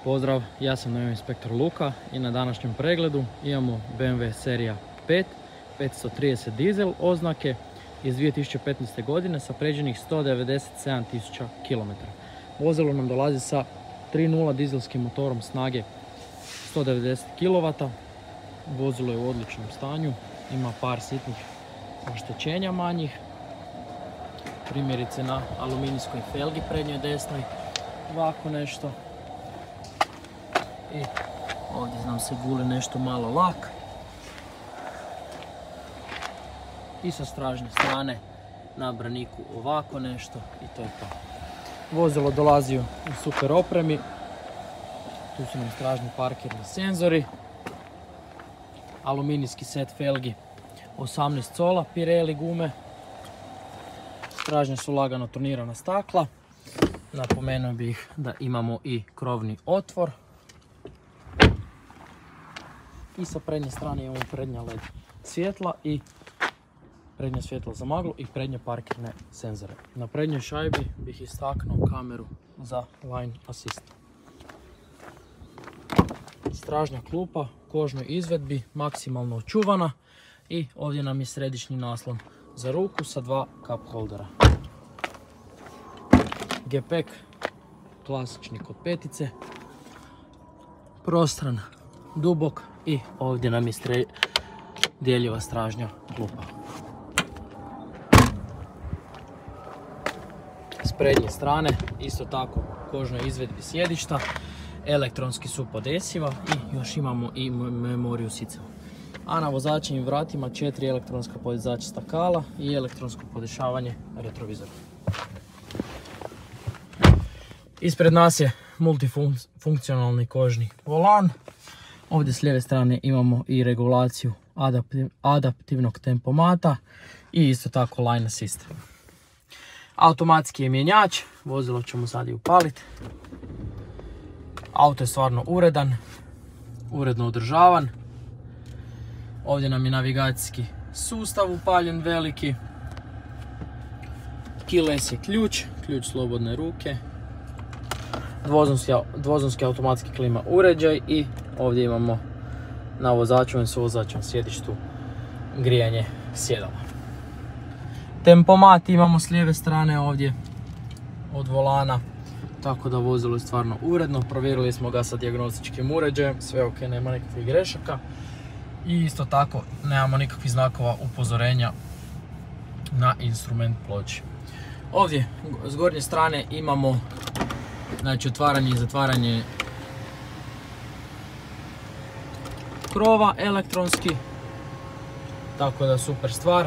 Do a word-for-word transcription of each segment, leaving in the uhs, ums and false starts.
Pozdrav, ja sam novi inspektor Luka i na današnjem pregledu imamo B M W serija pet petsto trideset dizel oznake iz dvije tisuće petnaeste. godine sa pređenih sto devedeset sedam tisuća kilometara. Vozilo nam dolazi sa tri nula dizelskim motorom snage sto devedeset kilovata. Vozilo je u odličnom stanju, ima par sitnih oštećenja manjih. Primjerice na aluminijskoj felgi prednjoj desnoj, ovako nešto. I ovdje nam se guli nešto malo lak. I sa stražnje strane na braniku ovako nešto i to je to. Vozilo dolazi u super opremi. Tu su nam stražni parkirni senzori. Aluminijski set felgi osamnaest cola, Pirelli gume. Stražnje su lagano tonirana stakla. Napomenuo bih da imamo i krovni otvor. I sa prednje strane imamo prednja led svjetla i prednje svjetlo za maglu i prednje parkirne senzore. Na prednjoj šajbi bih istaknuo kameru za line assist. Stražnja klupa u kožnoj izvedbi, maksimalno očuvana i ovdje nam je središnji naslon za ruku sa dva cup holdera. Gepek klasični kod petice, prostran, dubok i ovdje nam je stre... dijeljiva stražnja klupa. S prednje strane isto tako kožnoj izvedbi sjedišta, elektronski su podesiva i još imamo i memoriju siceva. A na vozačevim vratima četiri elektronska podizača stakala i elektronsko podešavanje retrovizora. Ispred nas je multifunkcionalni kožni volan. Ovdje s lijeve strane imamo i regulaciju adaptiv, adaptivnog tempomata i isto tako line assist. Automatski je mjenjač, vozilo ćemo sad i upaliti. Auto je stvarno uredan, uredno održavan. Ovdje nam je navigacijski sustav upaljen veliki. Keyless je ključ, ključ slobodne ruke. Dvozonski, dvozonski automatski klima uređaj i ovdje imamo na vozačevom i suvozačevom sjedištu grijanje sjedala. Tempomat imamo s lijeve strane ovdje od volana, tako da vozilo je stvarno uredno. Provjerili smo ga sa dijagnostičkim uređajem, sve ok, nema nikakvih grešaka. I isto tako nemamo nikakvih znakova upozorenja na instrument ploči. Ovdje s gornje strane imamo znači otvaranje i zatvaranje krova elektronski, tako da super stvar.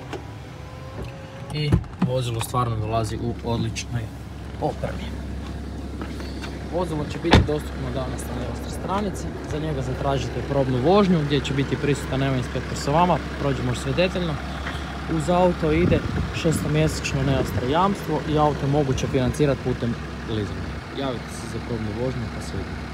I vozilo stvarno dolazi u odličnoj opremi. Vozilo će biti dostupno danas na Neostar stranici. Za njega zatražite probnu vožnju gdje će biti prisutan evo inspektor sa vama. Prođemo sve detaljno. Uz auto ide šestomjesečno Neostar jamstvo i auto je moguće financirati putem leasinga. Javite se za probnu vožnju pa se vidimo.